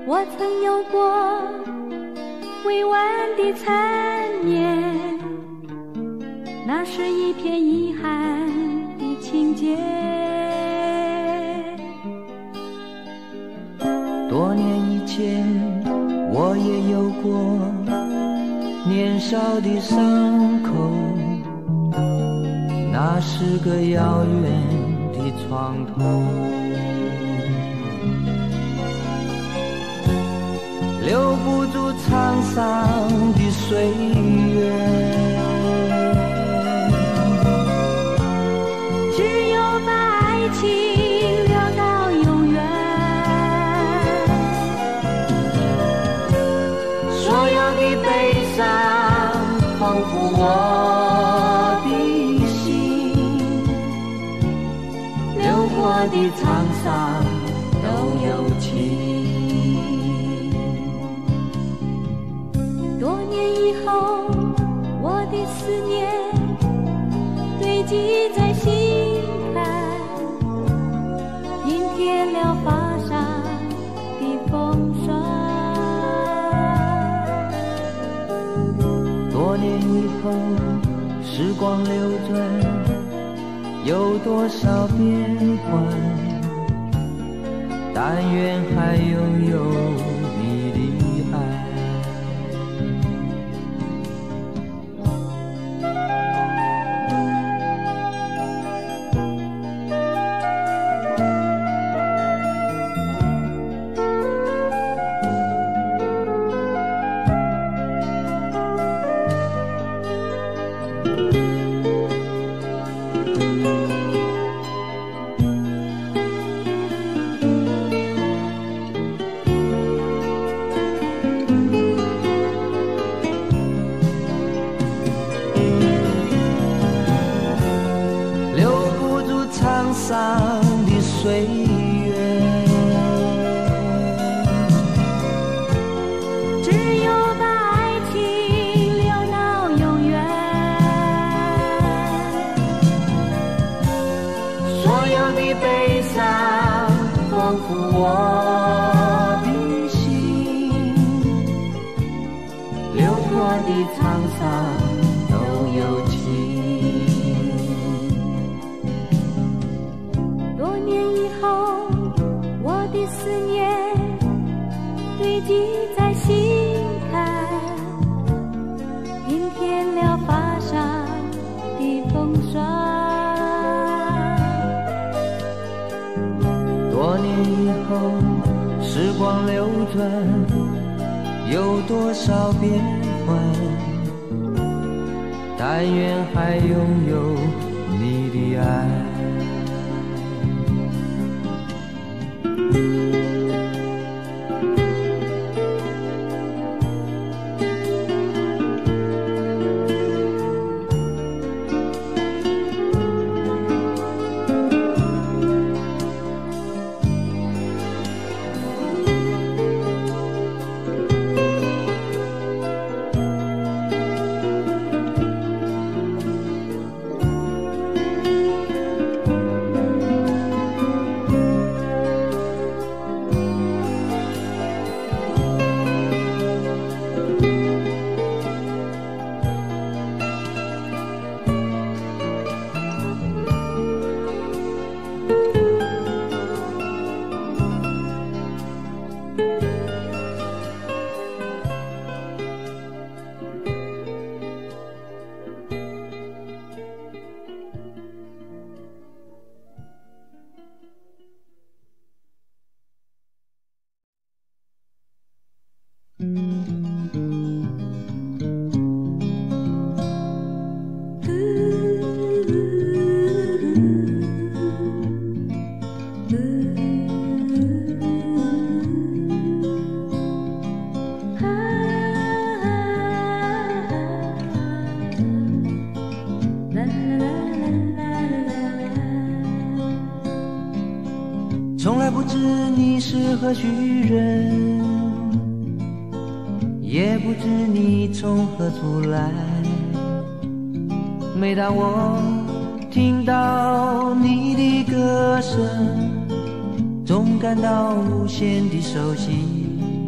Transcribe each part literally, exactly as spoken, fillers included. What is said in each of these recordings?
我曾有过未完的残念，那是一片遗憾的情节。 多年以前我也有过年少的伤口，那是个遥远的床头，留不住沧桑的岁月， 只有把爱情留到永远。 所有的悲伤丰富我的心，流过的沧桑都有情。 多年以后，我的思念堆积在心坎，平添了发上的风霜。 多年以后，时光流转，有多少变幻？但愿还拥有你的爱。沧桑的岁月， 只有把爱情留到永远。 所有的悲伤丰富我的心，流过的沧桑都有情。 思念堆积在心坎，平添了发上的风霜。 多年以后，时光流转，有多少变幻？但愿还拥有你的爱。从来不知你是何许人，也不知你从何处来。每当我听到你的歌声，总感到无限的熟悉。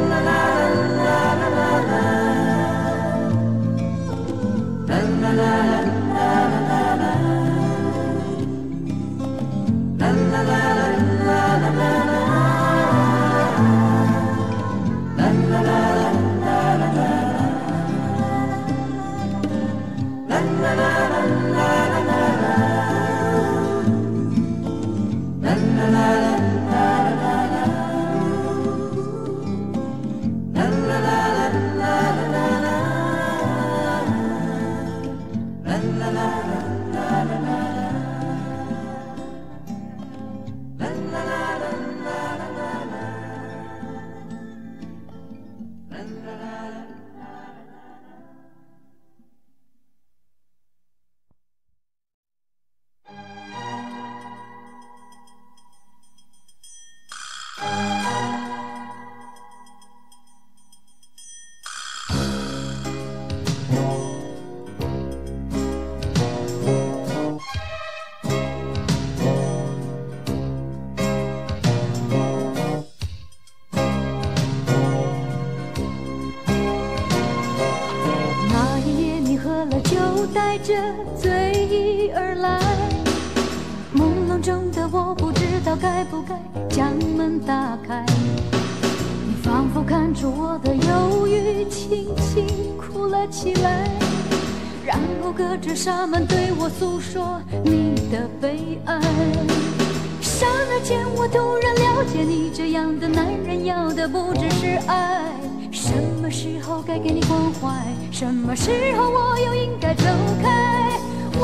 带着醉意而来，朦胧中的我不知道该不该将门打开。你仿佛看出我的忧郁，轻轻哭了起来，然后隔着纱门对我诉说你的悲哀。刹那间我突然了解，你这样的男人要的不只是爱。什么时候该给你关怀，什么时候我又应该走开。我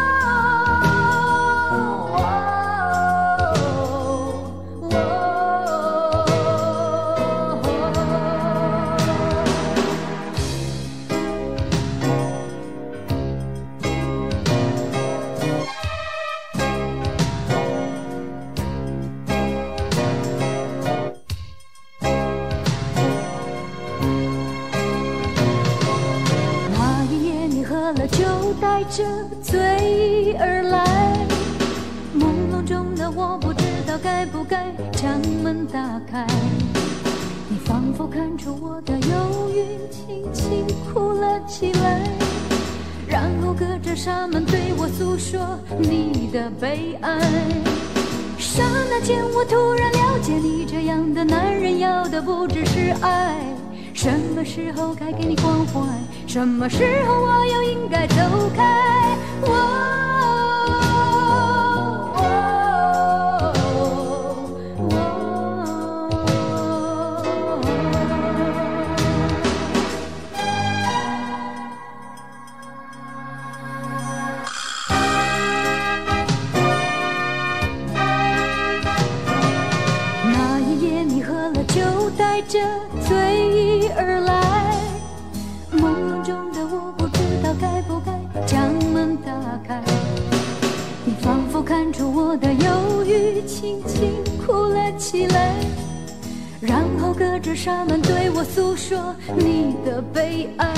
带着醉意而来，朦胧中的我不知道该不该将门打开。你仿佛看出我的忧郁，轻轻哭了起来， 然后隔着纱门对我诉说你的悲哀。刹那间我突然了解，你这样的男人要的不只是爱。什么时候该给你关怀，什么时候我又应该走开。我这醉意而来，朦胧中的我不知道该不该将门打开。你仿佛看出我的犹豫，轻轻哭了起来，然后隔着纱门对我诉说你的悲哀。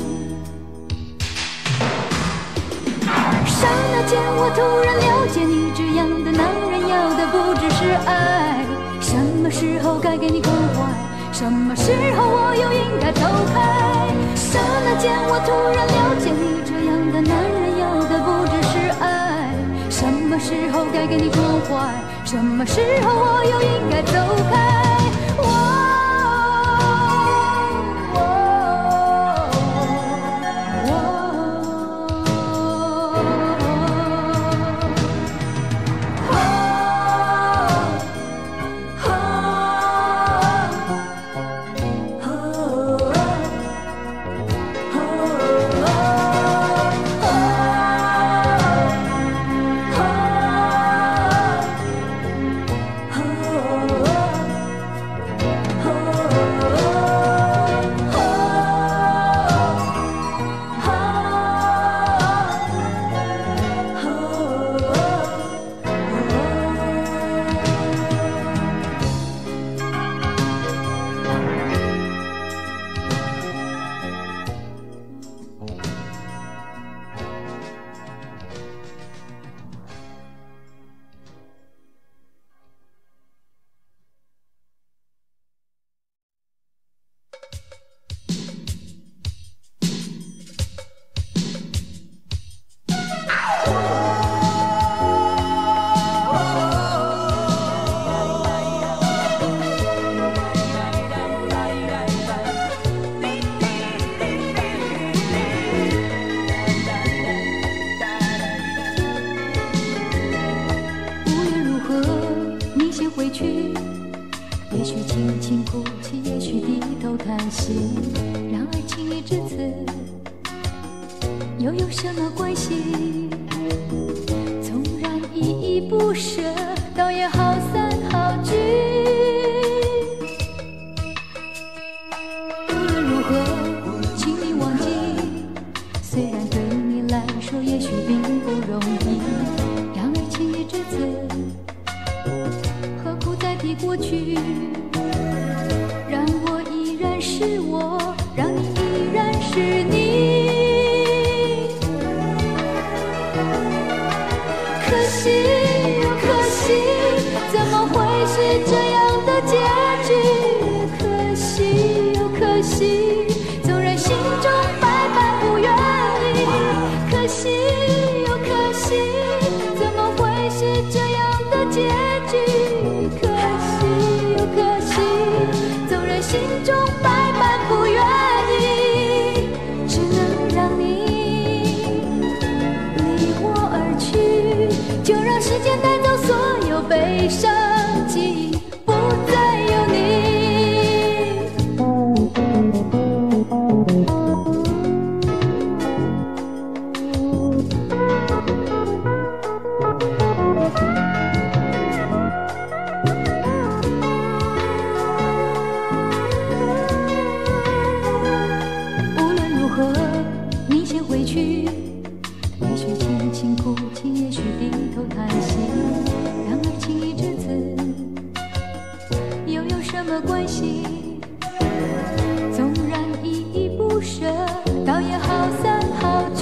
刹那间我突然了解，你这样的男人要的不只是爱。什么时候该给你关怀，什么时候我又应该走开。刹那间我突然了解，你这样的男人要的不只是爱。什么时候该给你关怀，什么时候我又应该走开。我又有什么关系？纵然依依不舍，倒也好散好聚。无论如何，请你忘记，虽然对你来说也许并不容易，然而情已至此，何苦再提过去？让我依然是我，让你依然是你。可惜又可惜，怎么会是这样的结局？可惜又可惜，纵然心中百般不愿意。可惜又可惜，怎么会是这样的结局？可惜又可惜，纵然心中百般不愿意，只能让你离我而去。就让时间带走所有悲伤，记忆不再有你。无论如何，你先回去，也许轻轻哭泣，也许低头叹息，然而情已至此，又有什么关系？纵然依依不舍，倒也好散好聚。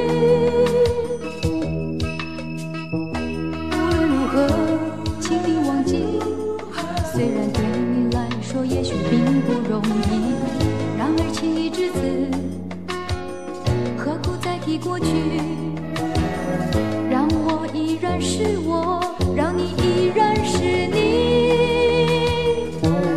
无论如何，请你忘记，虽然对你来说也许并不容易，然而情已至此，何苦再提过去，让我依然是我，让你依然是你。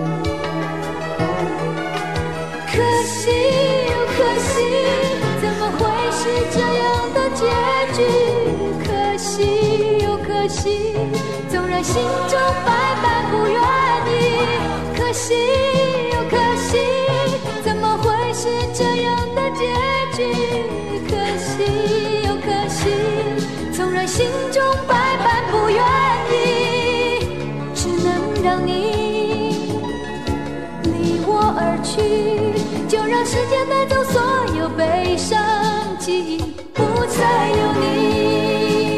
可惜又可惜，怎么会是这样的结局？可惜又可惜，纵然心中百般不愿意。可惜又可惜，怎么会是这样的结局？可惜又可惜，纵然心中百般不愿意，只能让你离我而去，就让时间带走所有悲伤记忆，不再有你。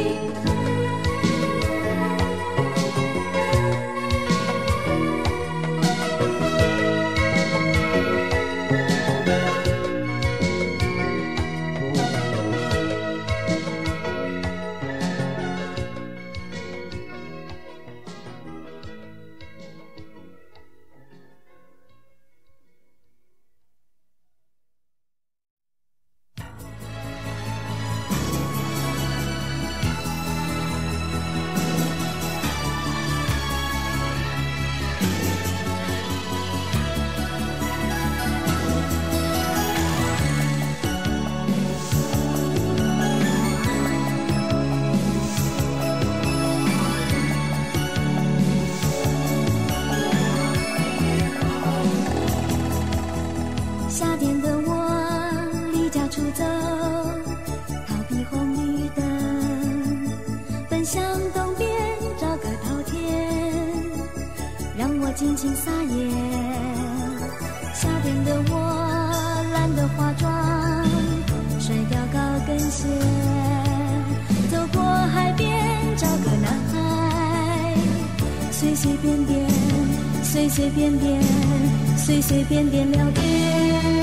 尽情撒野，夏天的我懒得化妆，甩掉高跟鞋，走过海边找个男孩，随随便便随随便便随随便便聊天。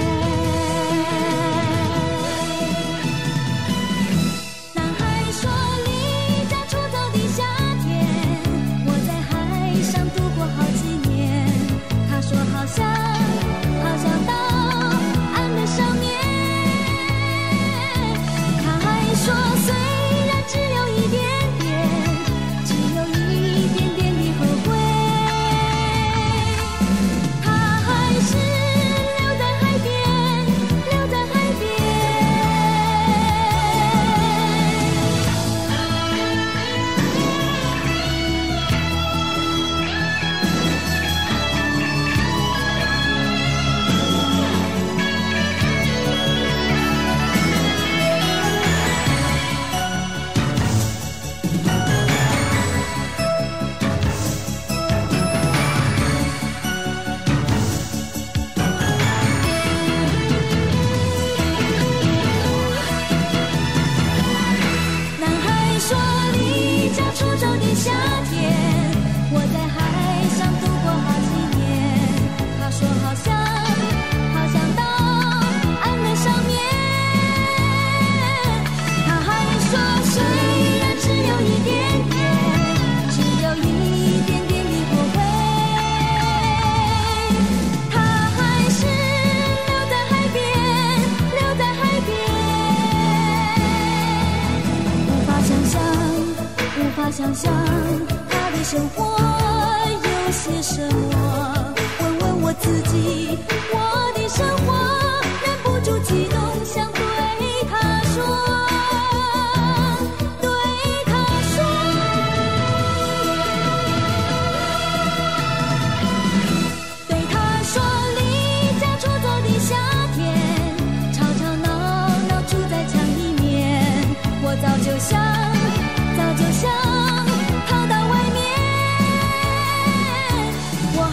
想象他的生活有些什么，问问我自己，我的生活忍不住激动，想对他说，对他说，对他说，离家出走的夏天，吵吵闹闹住在墙里面，我早就想，早就想。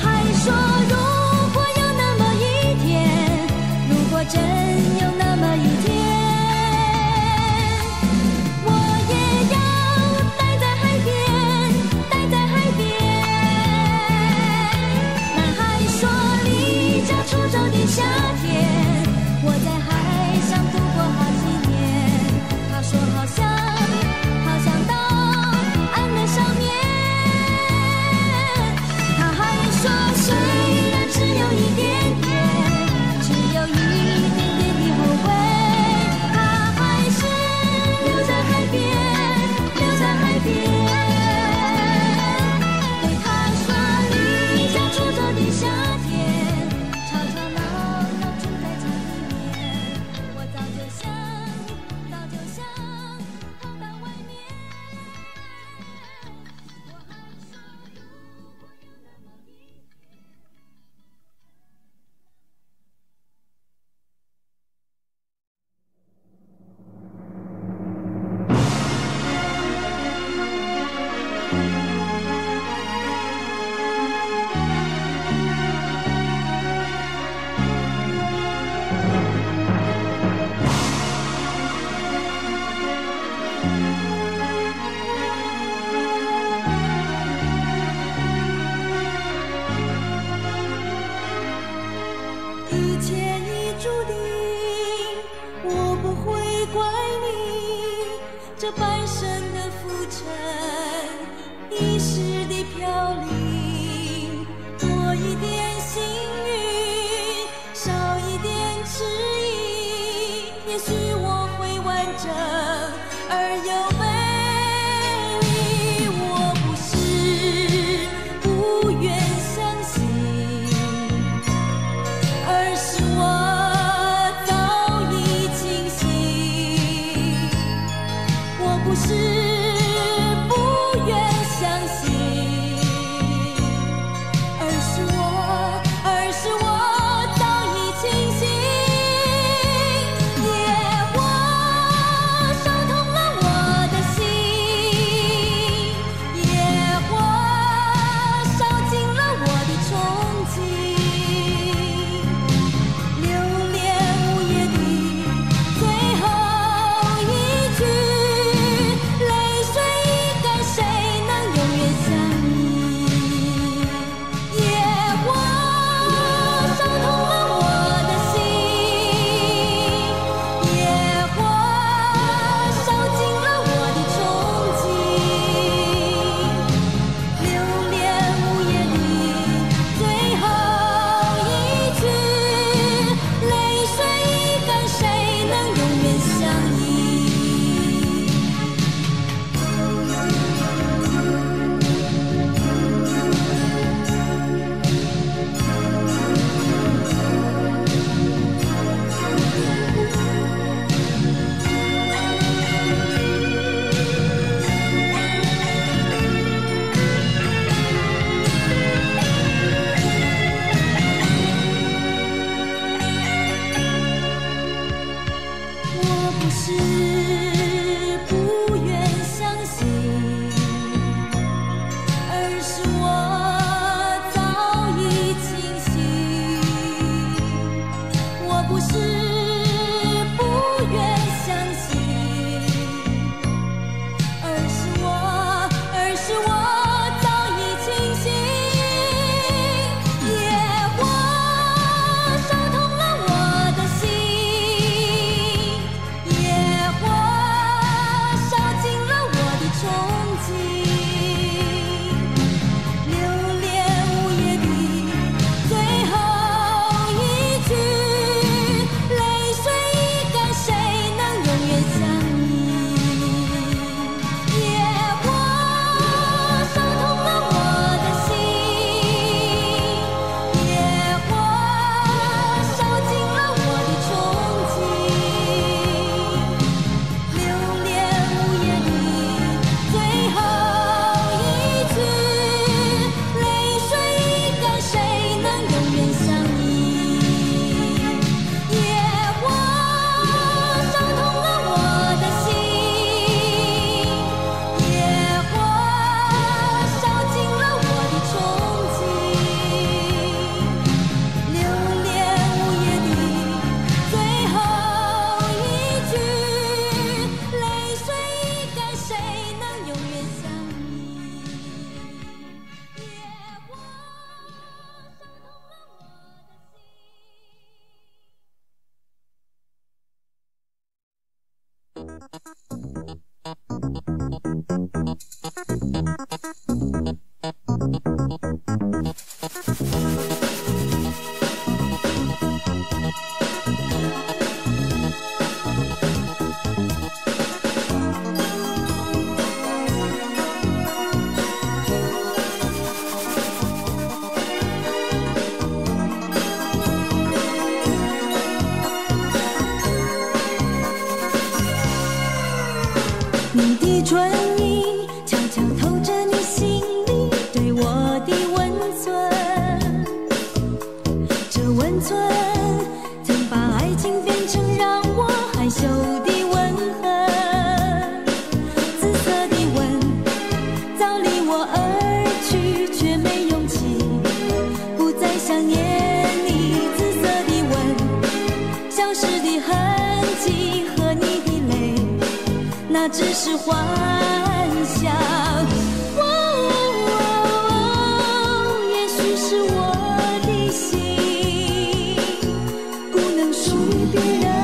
唇印悄悄透着你心里对我的温存，这温存曾把爱情变成让我害羞的吻痕。紫色的吻早离我而去，却没勇气不再想念你。紫色的吻消失的痕迹和你的泪，那只是幻想。哦哦哦，也许是我的心不能属于别人。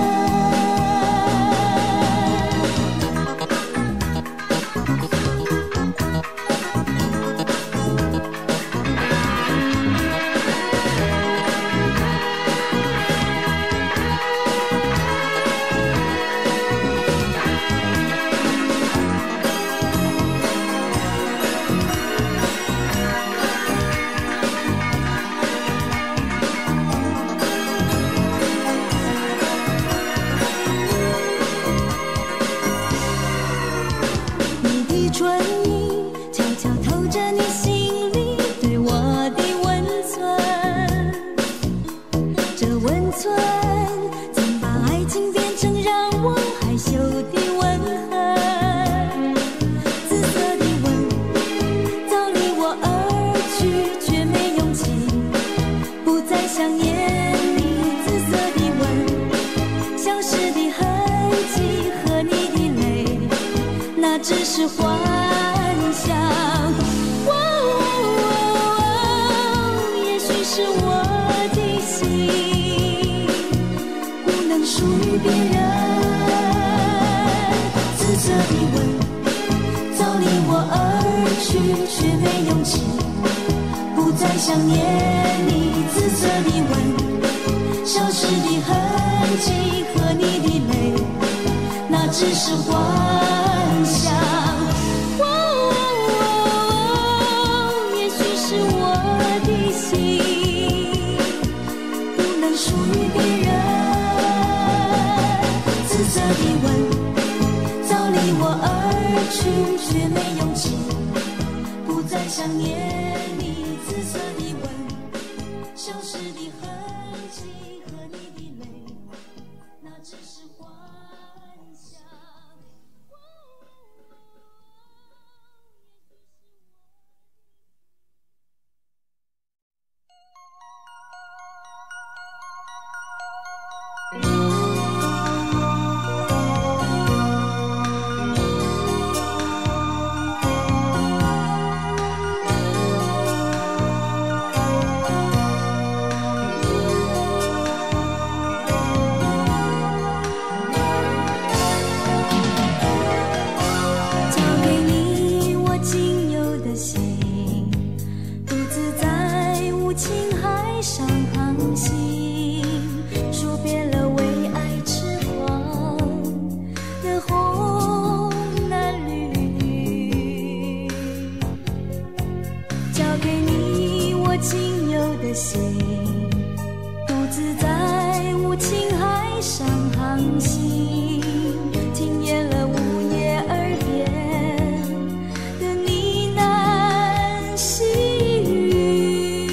唇印悄悄透着你心里对我的温存，这温存曾把爱情变成让我害羞的吻痕。紫色的吻早离我而去，却没勇气不再想念你。紫色的吻消失的痕迹和你的泪，那只是幻想。哦哦哦，也许是我的心不能属于别人。紫色的吻早离我而去，却没勇气不再想念你。紫色的吻消失的痕迹和你的泪，那只是幻想。哦哦哦，也许是我的心不能属于别人。紫色的吻早离我而去，却没勇气不再想念你。紫色的吻消失的痕迹和你的泪，那只是幻想。仅有的心，独自在无情海上航行，听见了午夜耳边的呢喃细语。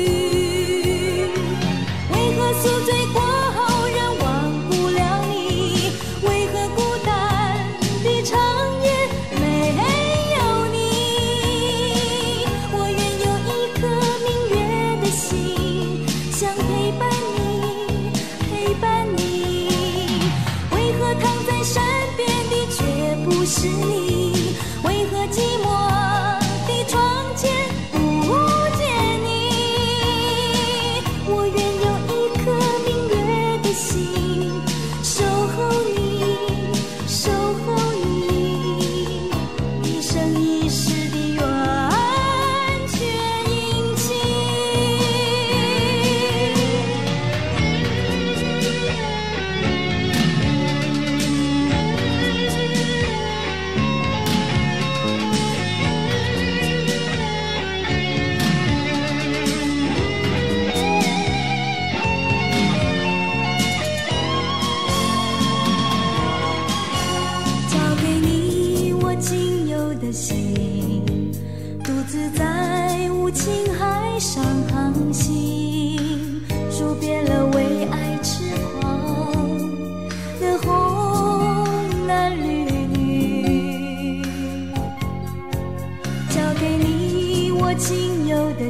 为何宿醉过后仍忘不了你？为何孤单的长夜没有你？我愿有一颗明月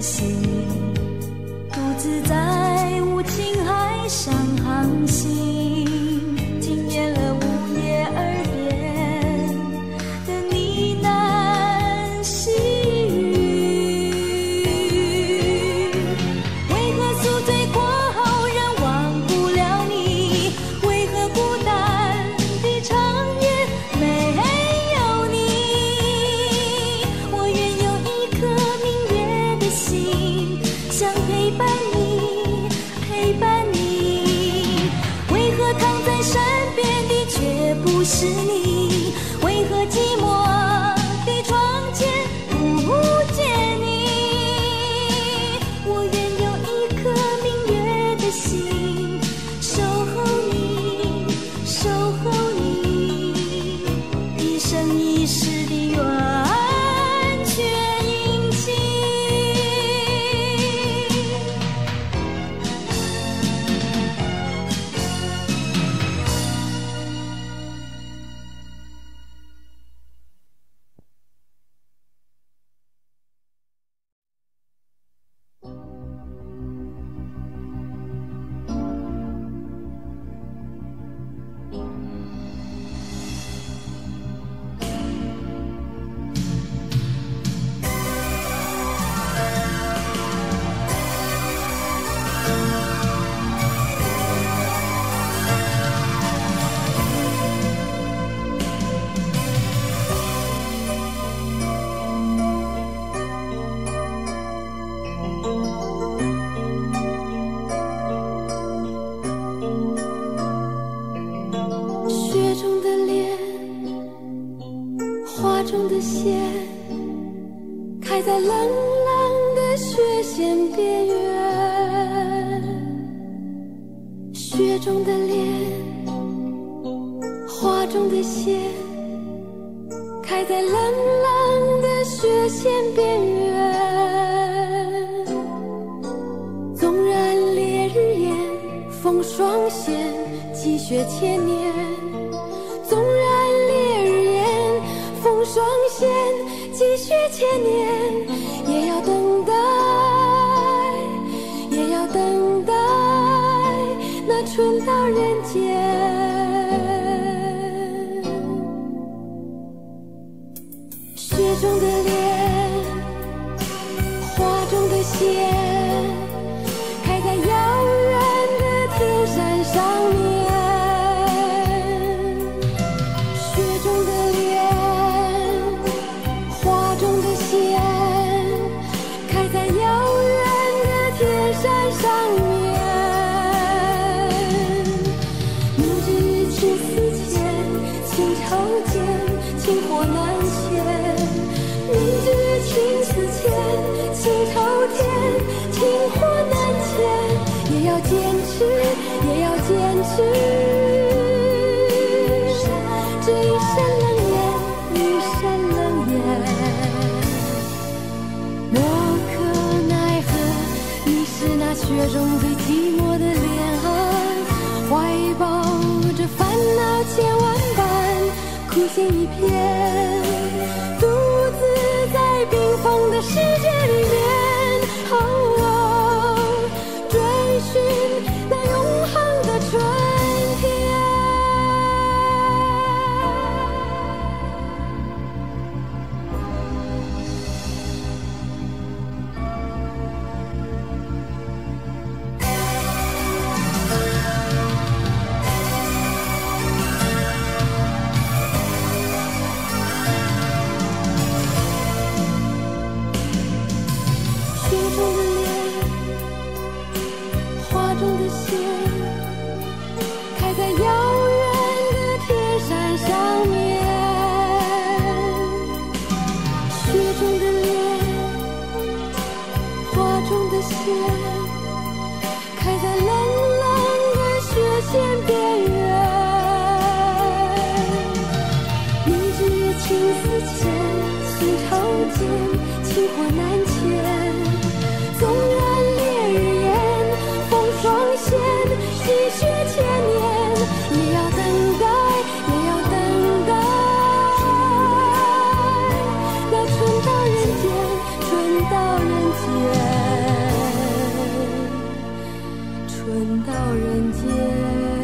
心，独自在无情海上航行，惊艳了午夜耳边的呢喃细语。为何宿醉过后仍忘不了你？为何孤单的长夜没有你？我愿有一颗明月的心，想陪伴你，陪伴你。为何躺在身边的却不是你？为何寂寞的窗前不见你？我愿有一颗明月的心，守候你，守候你，一生一世的缘却殷勤。雪中的脸，花中的线，开在冷冷的雪线边缘。雪中的脸，花中的线，开在冷冷的雪线边缘。纵然烈日炎，风霜线，积雪千年。纵然烈日炎，风霜线，积雪千年，也要等待，也要等待那春到人间。雪中的脸，花中的线，开在遥远的天山上面。情火难牵，明知情似箭，情朝天，情火难牵，也要坚持，也要坚持。这一山冷眼，一山冷眼，我可奈何？你是那雪中最寂寞的脸啊，怀抱着烦恼千万般。苦心一片，独自在冰封的世界里面，哦哦，追寻那永恒的春天。开在冷冷的雪线边缘，明知情似箭，情朝天，情火难牵。纵然烈日炎，风霜线，积雪千年，也要等待，也要等待那春到人间，春到人间。 轮到人间。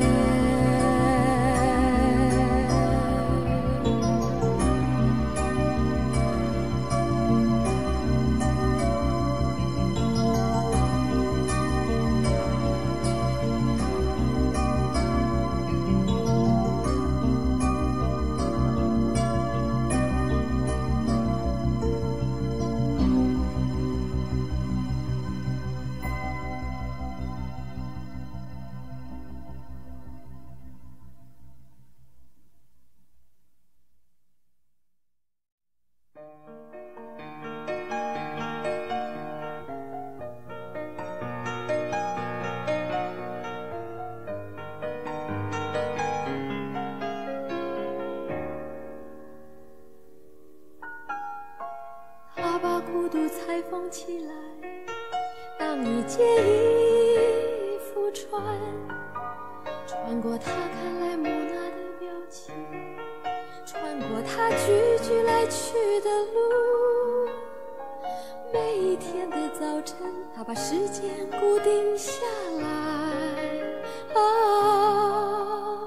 采风起来，当你借衣服穿，穿过他看来木讷的表情，穿过他句句来去的路。每一天的早晨，他把时间固定下来。哦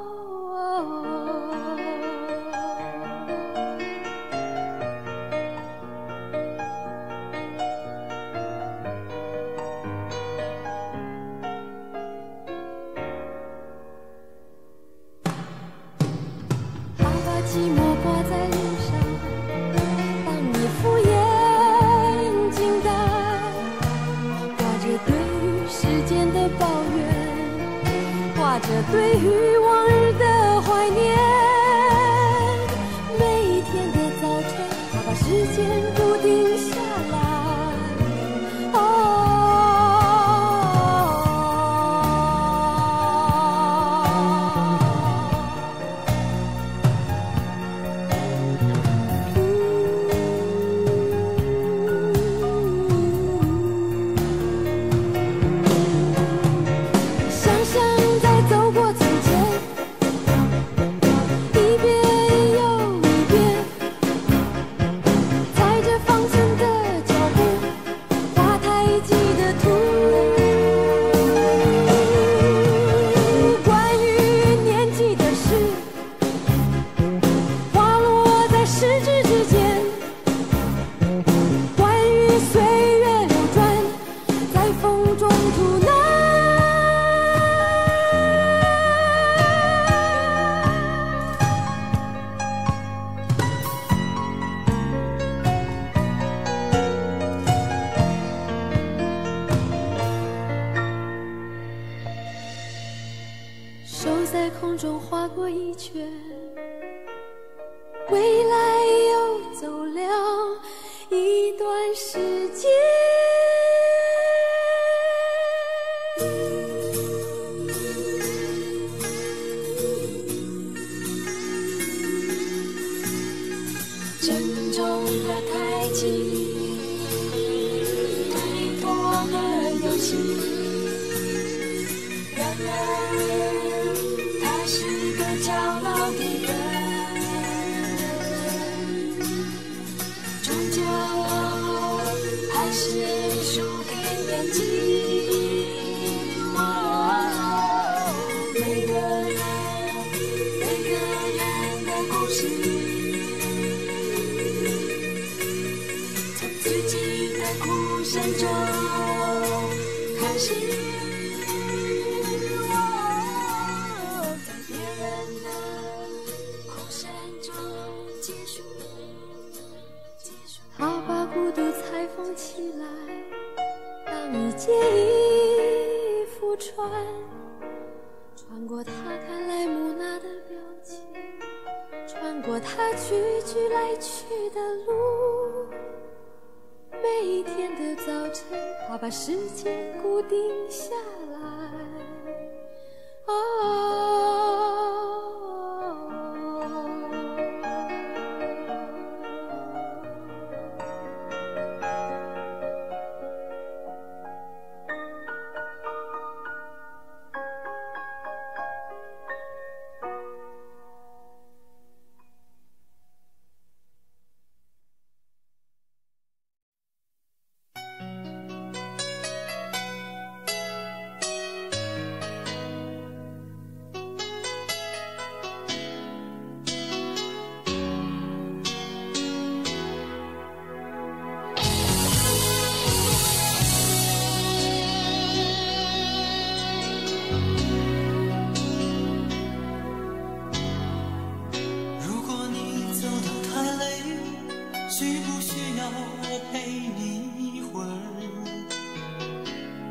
寂寞挂在脸上，当你敷衍惊呆，挂着对于时间的抱怨，挂着对于往日的怀念。每一天的早晨，他把时间固定下来。哦在空中划过一圈，未来又走了一段时间。 沉重的太极，太多的游戏，然而他是个骄傲的人，终究还是输给年纪。哦，每个人，每个人的故事，从自己的哭声中开始。 他把孤独裁缝起来，当一件衣服穿，穿过他看来木讷的表情，穿过他句句来去的路。每一天的早晨，他把时间固定下来。哦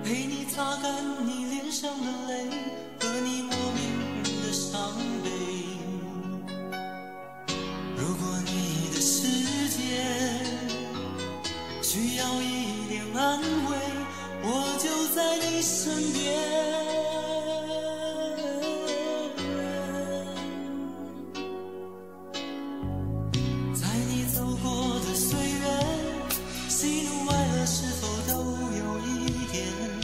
陪你擦干你脸上的泪和你莫名的伤悲。如果你的世界需要一点安慰，我就在你身边。在你走过的岁月，喜怒哀乐是否都有一点？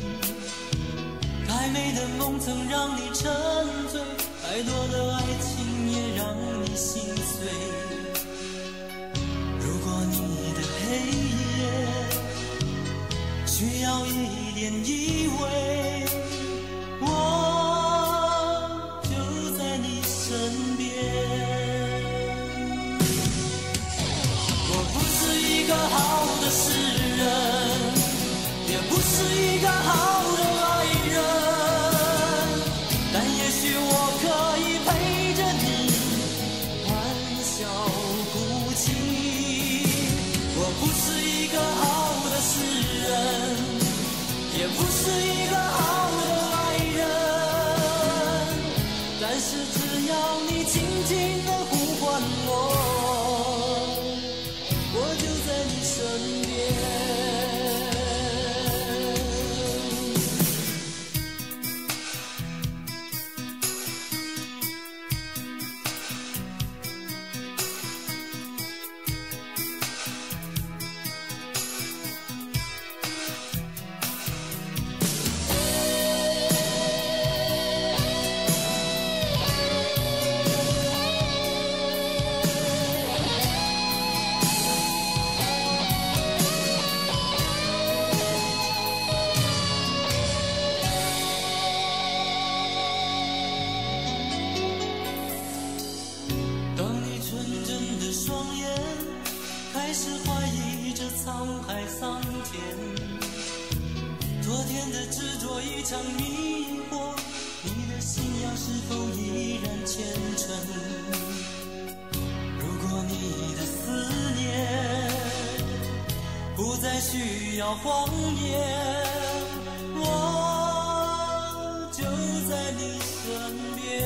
太美的梦曾让你沉醉，太多的爱情也让你心碎。如果你的黑夜需要一点依偎，我就在你身边。我不是一个好的诗人，也不是一个好的爱人，但也许我可以陪着你欢笑哭泣。我不是一个好的诗人，也不是一个好的爱人，但是只要你轻轻地呼唤我，我就在你身边。需要谎言，我就在你身边。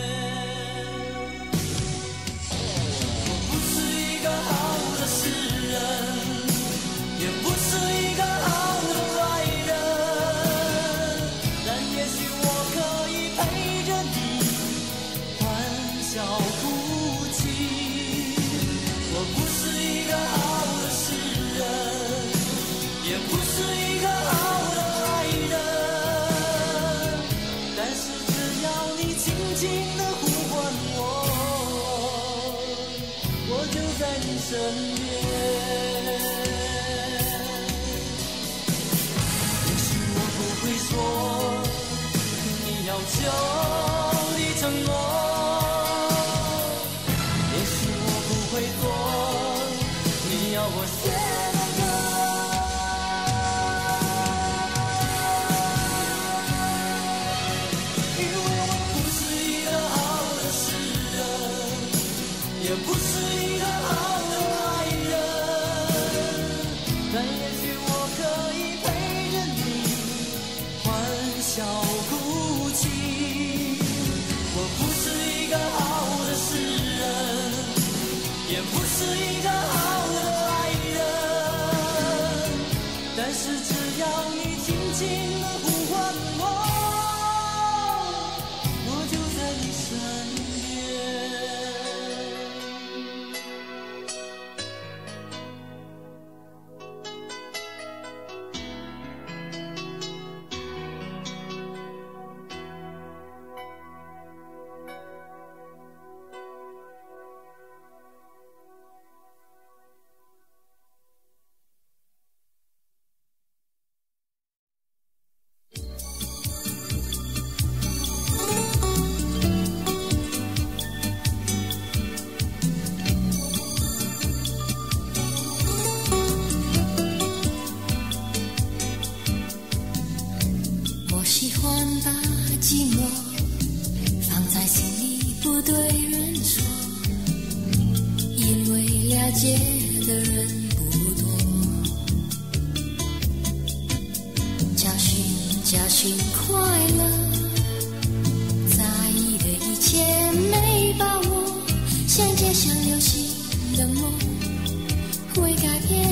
我不是一个好的诗人，也不是一个好的爱人，但也许我可以陪着你欢笑哭泣。我不是一个好的诗人，也不是一个好的爱人，但是只要你轻轻地呼唤我，我就在你身边。也许我不会说你要求的承诺，也许我不会做你要我写的歌。也不是一个好的爱人，但也许我可以陪着你欢笑哭泣。我不是一个好的诗人，也不是一个好的爱人，但是只要你轻轻地呼唤我，我就在你身边。 解的人不多，教训侥幸快乐，在意的一切没把握，像街上流行的梦会改变。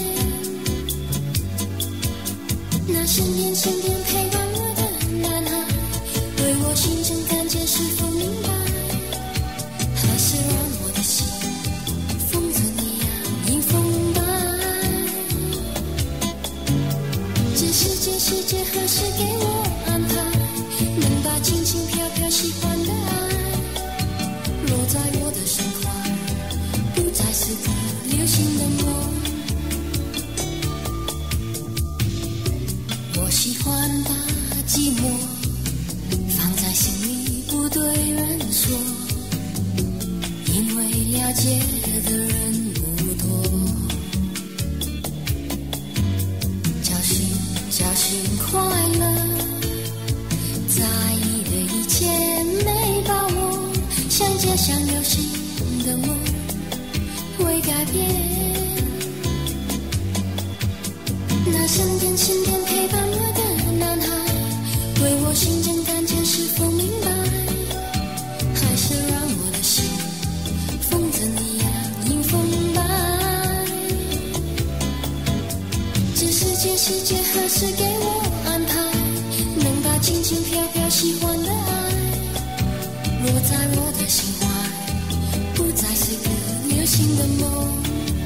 那身边身边陪伴我的男孩，对我心中感觉是否明白？还是让我的心风筝一样迎风摆？这世界世界何时给我安排，能把轻轻飘飘喜欢的爱落在我的身怀，不再是个流行的梦。我喜欢把寂寞放在心里，不对人说，因为了解的人不多。侥幸侥幸快乐，在意的一切没把握，像街上流行的梦会改变。那身边身边陪伴我的男孩，对我心中感觉是否明白？还是让我的心风筝一样迎风摆？这世界世界何时给我安排，能把轻轻飘飘喜欢的爱落在我的心怀，不再是个流行的梦。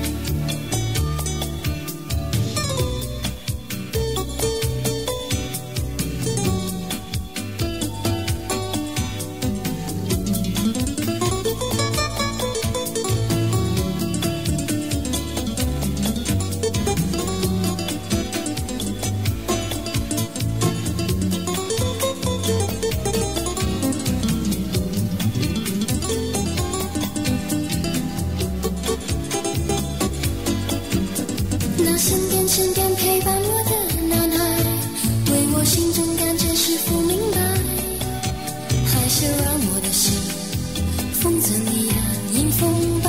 那身边身边陪伴我的男孩，对我心中感觉是否明白？还是让我的心风筝一样迎风摆？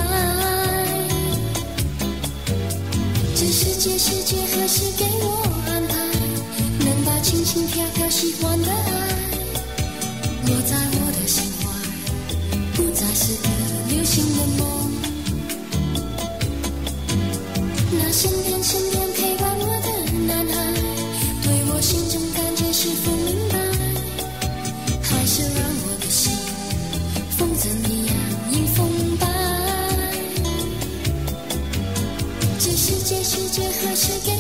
这世界世界何时给我安排，能把轻轻飘飘喜欢的爱落在我的心怀，不再是个流行的梦。那身边身边陪伴我的男孩，对我心中感觉是否明白？还是让我的心风筝一样迎风摆？这世界世界何时给